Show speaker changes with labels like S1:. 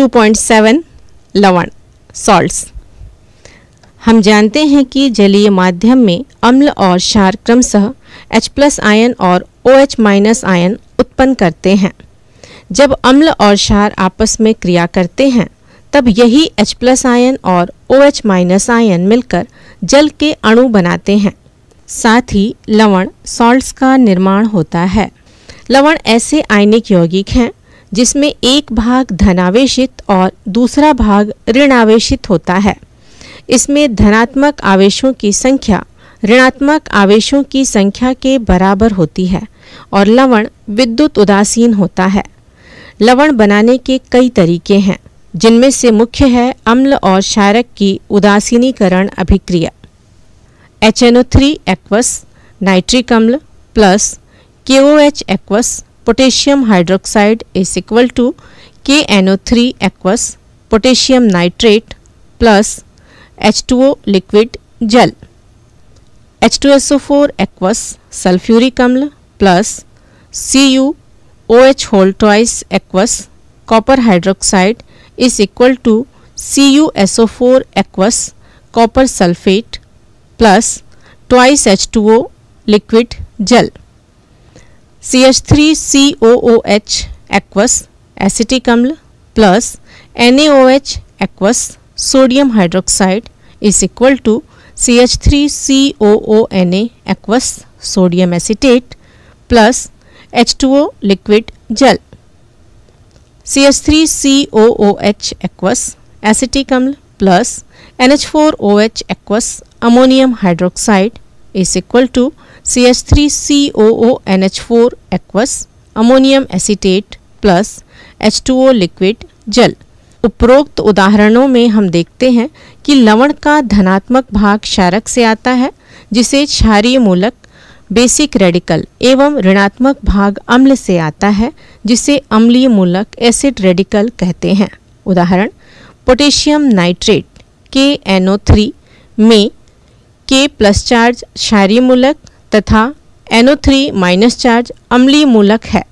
S1: 2.7 लवण सॉल्ट्स। हम जानते हैं कि जलीय माध्यम में अम्ल और क्षार क्रमशः H+ आयन और OH- आयन उत्पन्न करते हैं। जब अम्ल और क्षार आपस में क्रिया करते हैं तब यही H+ आयन और OH- आयन मिलकर जल के अणु बनाते हैं। साथ ही लवण सॉल्ट्स का निर्माण होता है। लवण ऐसे आयनिक यौगिक हैं जिसमें एक भाग धनावेशित और दूसरा भाग ऋणावेशित होता है। इसमें धनात्मक आवेशों की संख्या ऋणात्मक आवेशों की संख्या के बराबर होती है और लवण विद्युत उदासीन होता है। लवण बनाने के कई तरीके हैं, जिनमें से मुख्य है अम्ल और क्षारक की उदासीनीकरण अभिक्रिया। HNO3 एक्वस नाइट्रिक अम्ल plus KOH aqueous potassium hydroxide is equal to KNO3 aqueous potassium nitrate plus H2O liquid जल। H2SO4 एक्वस सल्फ्यूरिक अम्ल plus CuOH whole twice aqueous copper hydroxide is equal to CuSO4 aqueous copper sulphate plus twice H2O liquid जल। CH3COOH aqueous acetic अम्ल plus NaOH aqueous sodium hydroxide is equal to CH3COONa aqueous sodium acetate plus H2O liquid जल। CH3COOH aqueous acetic अम्ल plus NH4OH aqueous ammonium hydroxide is equal to CH3COONH4 aqueous ammonium acetate plus H2O liquid जल। उपरोक्त उदाहरणों में हम देखते हैं कि लवण का धनात्मक भाग क्षारक से आता है, जिसे क्षारीय मूलक बेसिक रेडिकल एवं ऋणात्मक भाग अम्ल से आता है, जिसे अम्लीय मूलक एसिड रेडिकल कहते हैं। उदाहरण पोटेशियम नाइट्रेट KNO3 में K+ चार्ज क्षारीय मूलक तथा NO3- चार्ज अम्लीय मूलक है।